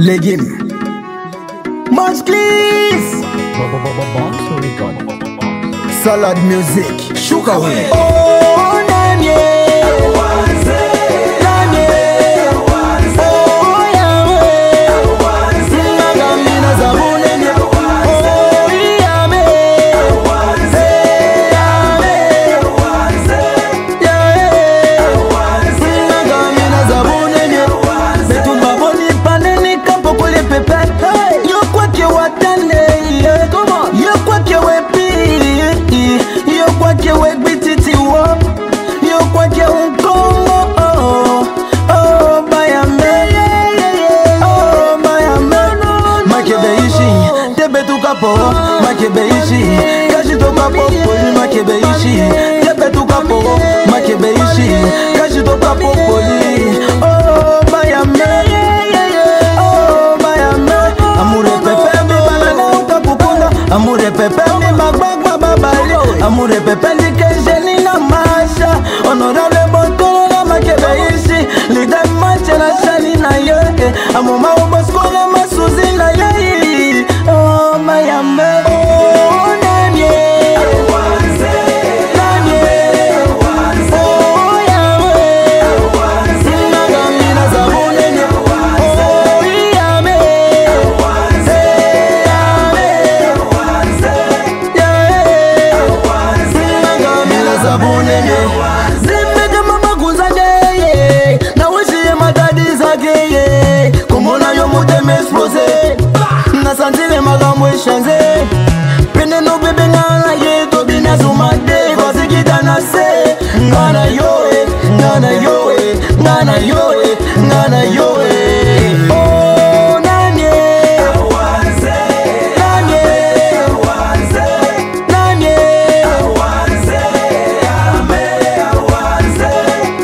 LeGuM Awanzé Salad music Shuka we Oh nanye Awanzé Nanye Awanzé Oh yame Awanzé Nagamina zabune nye Oh yame Awanzé Yame Awanzé Yame Awanzé Nagamina zabune nye Betumba boni paneni kampo kule pepe Yo kwa ke watane Yo kwa ke wepi Yo kwa ke wegbititi wo Yo kwa ke unkongo Oh bayame Oh bayame Makebe ishi Tebe tukapo Makebe ishi Kashi tokapo Poli makebe ishi Tebe tukapo Makebe ishi Kashi tokapo Poli Oh bayame Oh bayame Amure pepe mi banana ukapukunda Amure pepe mi magbagba babali Amure pepe li kejeni na masha Honorable botolo na makebe ishi Lide mache na shani na ye Amuma ubosko na masuzi na ye Oh mayame Oh nanye Awanzé Nanye Awanzé Oh yame Awanzé Nagamina zabune nye Oh yame Awanzé Yame Awanzé Yame Awanzé Nagamina zabune nye Zimbeke mama kunzage Na wishi ye matadi zage Komona yo muteme explose Na santile magambo eshanze Pene no bebe ngana ye Tobi na zumade Kosi kita na se Ngana yoe Ngana yoe Ngana yoe Ngana yoe Oh nanye Awanzé Nanye Awanzé Nanye Awanzé Yame Awanzé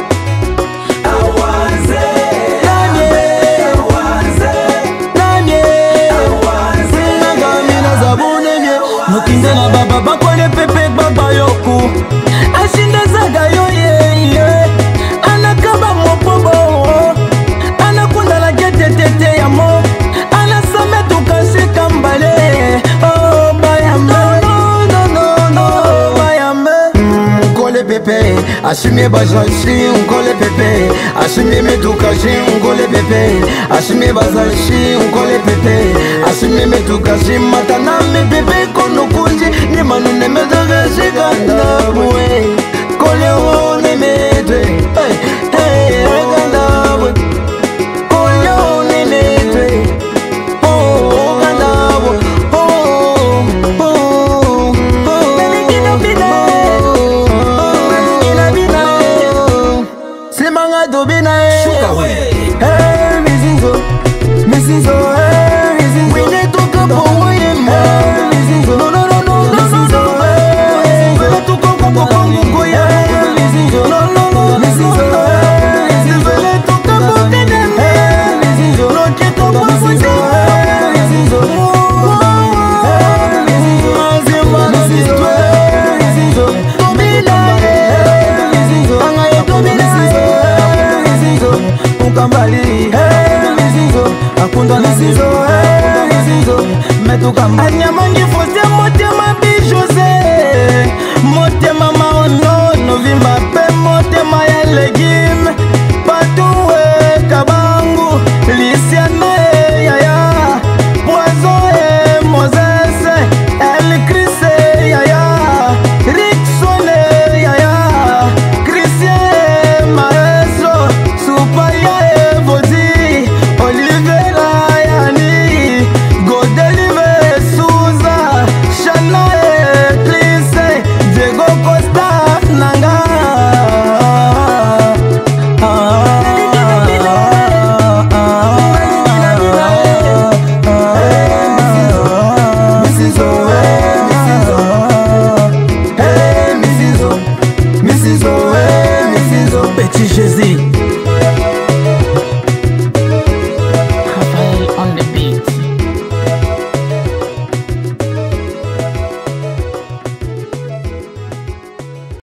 Awanzé Nanye Awanzé Nanye Awanzé Nagamina zabune nye Nukinde na baba bakwele pepe baba yoku Ashinde zaga yo ye Anakaba mopobo Anakunda la gete tete ya mo Anasame tukashi kambale Oh bayame No bayame Nkole pepe Ashime bajanshi Nkole pepe Ashime metukashi Nkole pepe Ashime bajanshi Nkole pepe Ashime metukashi Matana me pepe kono kunji Ni manu ne metukashi kandabwe Kole wo ne medwe Hey kandabwe Kole wo ne medwe Oh kandabwe Melikina bina Melikina bina Slimanga do bina Shuka we Hey mizinzo Mizinzo hey mizinzo Wine toka po waye ma Mizinzo No mizinzo Mizinzo Tuko koko kongo ya Mizinzo No mizinzo Mizinzo Tuka po kene Mizinzo No keto po mizinzo Mizinzo Mizinzo Mazima Mizinzo Mizinzo Tobina Mizinzo Angaye tobina Mizinzo Ukambali Mizinzo Akunda Mizinzo Mizinzo Metukamba Anyamangi fose motema bijose Motema maono Novimba pe motema ya LeGuM Patouwe kabangu Lisiane yaya Poison Moses El Crise yaya Ricksone yaya Christian Maestro Supaya Evodi Olivera Yani Godelive Souza Shana Eclipse Diego Costa Nanga Petit Jésus